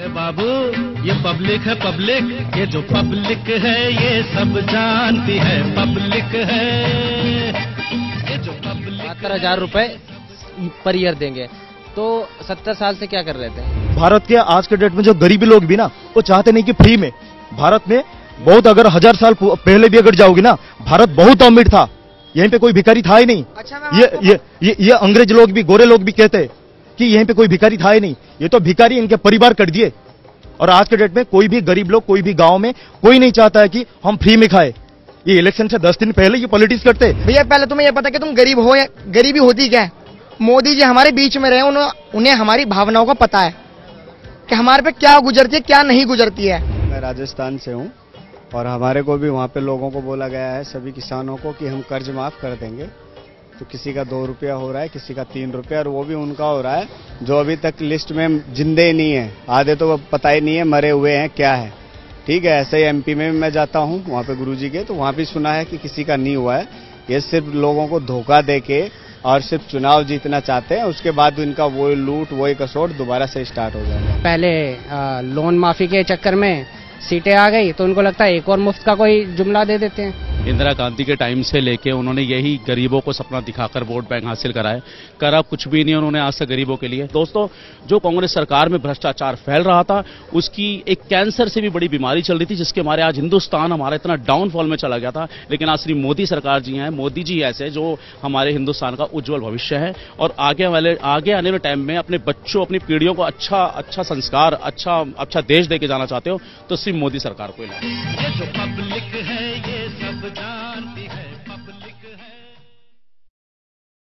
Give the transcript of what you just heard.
अरे बाबू, ये पब्लिक है पब्लिक, ये जो पब्लिक है ये सब जानती है पब्लिक है, ये जो पब्लिक। 72,000 रुपए पर ईयर देंगे, तो 70 साल से क्या कर रहे थे? भारत के आज के डेट में जो गरीबी लोग भी ना, वो चाहते नहीं कि फ्री में। भारत में बहुत, अगर 1000 साल पहले भी अगर जाओगी ना, भारत बहुत अमीर था, यहीं पे कोई भिखारी था ही नहीं। अच्छा, ये अंग्रेज लोग भी, गोरे लोग भी कहते हैं कि यहीं पे कोई भिखारी था ही नहीं। ये तो भिखारी इनके परिवार कर दिए। और आज के डेट में कोई भी गरीब लोग, कोई भी गांव में कोई नहीं चाहता है कि हम फ्री में खाए। ये इलेक्शन से 10 दिन पहले ये पॉलिटिक्स करते हैं। भैया पहले तुम्हें ये पता कि तुम गरीब हो या गरीबी होती क्या है? मोदी जी हमारे बीच में रहे, उन्हें हमारी भावनाओं का पता है कि हमारे पे क्या गुजरती है, क्या नहीं गुजरती है। मैं राजस्थान से हूँ और हमारे को भी वहाँ पे लोगों को बोला गया है, सभी किसानों को, कि हम कर्ज माफ कर देंगे। तो किसी का 2 रुपया हो रहा है, किसी का 3 रुपया, और वो भी उनका हो रहा है जो अभी तक लिस्ट में जिंदे नहीं है। आधे तो पता ही नहीं है मरे हुए हैं क्या है। ठीक है, ऐसे ही एमपी में भी मैं जाता हूँ वहाँ पे गुरुजी के, तो वहाँ भी सुना है कि किसी का नहीं हुआ है। ये सिर्फ लोगों को धोखा दे के और सिर्फ चुनाव जीतना चाहते हैं, उसके बाद इनका वही लूट, वही कसौट दोबारा से स्टार्ट हो जाएगा। पहले लोन माफी के चक्कर में सीटें आ गई तो उनको लगता है एक और मुफ्त का कोई जुमला दे देते हैं। इंदिरा गांधी के टाइम से लेके उन्होंने यही गरीबों को सपना दिखाकर वोट बैंक हासिल कराए, करा कुछ भी नहीं उन्होंने आज तक गरीबों के लिए। दोस्तों, जो कांग्रेस सरकार में भ्रष्टाचार फैल रहा था, उसकी एक कैंसर से भी बड़ी बीमारी चल रही थी, जिसके हमारे आज हिंदुस्तान हमारा इतना डाउनफॉल में चला गया था। लेकिन आज श्री मोदी सरकार जी हैं, मोदी जी ऐसे जो हमारे हिंदुस्तान का उज्जवल भविष्य है, और आगे आने वाले टाइम में अपने बच्चों, अपनी पीढ़ियों को अच्छा संस्कार, अच्छा देश दे के जाना चाहते हो तो श्री मोदी सरकार को ये जो पब्लिक है